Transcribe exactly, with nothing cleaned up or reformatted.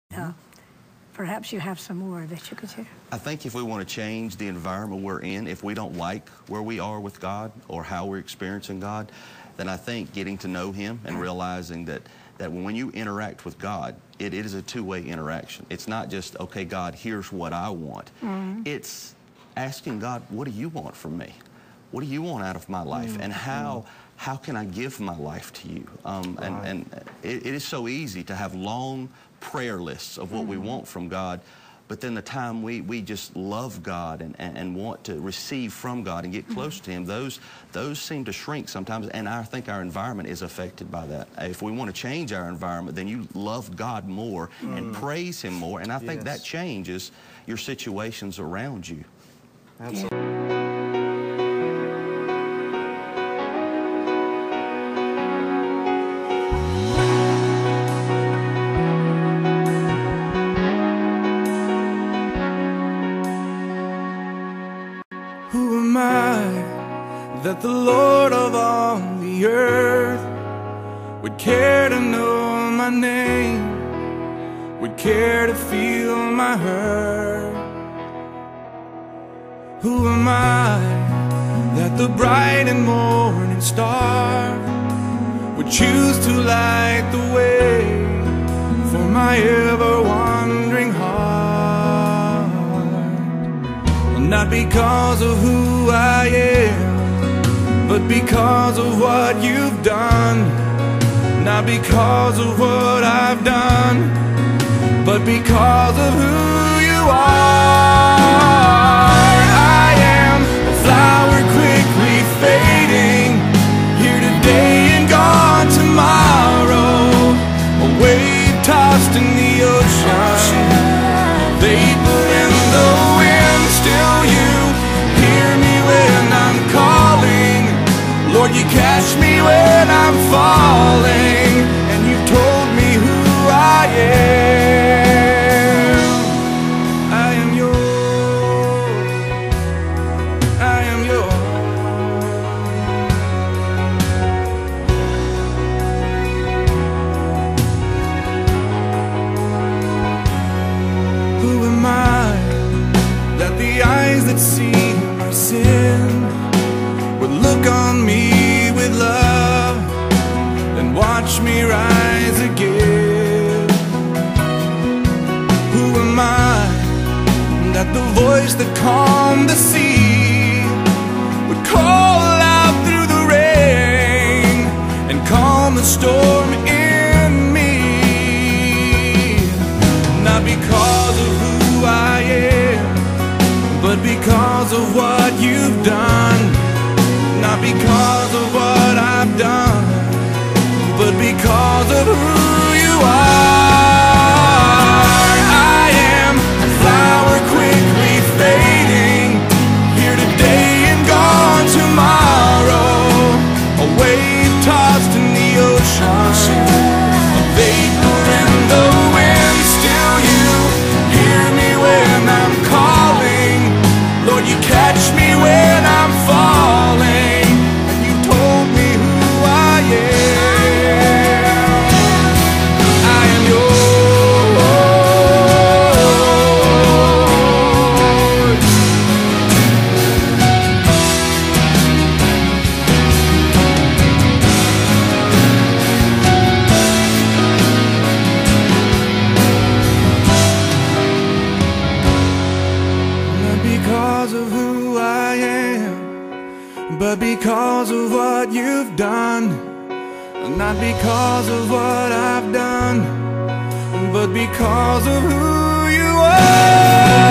Uh, perhaps you have some more that you could share. I think if we want to change the environment we're in, if we don't like where we are with God or how we're experiencing God, then I think getting to know Him and realizing that, that when you interact with God, it, it is a two-way interaction. It's not just, okay, God, here's what I want. Mm-hmm. It's asking God, what do you want from me? What do you want out of my life? Mm-hmm. And how how can I give my life to you? Um, right. And, and it, it is so easy to have long prayer lists of what mm-hmm. we want from God, but then the time we, we just love God and, and, and want to receive from God and get close mm-hmm. to Him, those, those seem to shrink sometimes, and I think our environment is affected by that. If we want to change our environment, then you love God more mm. and praise Him more, and I think yes. that changes your situations around you. Absolutely. Yeah. Who am I that the Lord of all the earth would care to know my name, would care to feel my hurt? Who am I that the bright and morning star would choose to light the way for my ever-wandering heart? Not because of who I am, but because of what you've done. Not because of what I've done, but because of who you are. I am a flower quickly fading, here today and gone tomorrow, a wave tossed in the ocean, vapor in the wind. Still you hear me when I'm calling, Lord, you catch me when I'm falling, and you told me who I am. I am yours, I am yours. Who am I that the eyes that see my sin would look on me with love and watch me rise again? Who am I that the voice that calmed the sea would call out through the rain and calm the storm in me? Not because of who I am, but because of what you've done. Not because of what I've done, but because of who you are. I am a flower quickly fading, here today and gone tomorrow, a wave tossed in the ocean, a vapor in the wind. Still you hear me when I'm calling, Lord, you catch me when I'm falling, and you told me who I am. I am yours. Not because of who I am, but because of what you've done. Not because of what I've done, but because of who you are.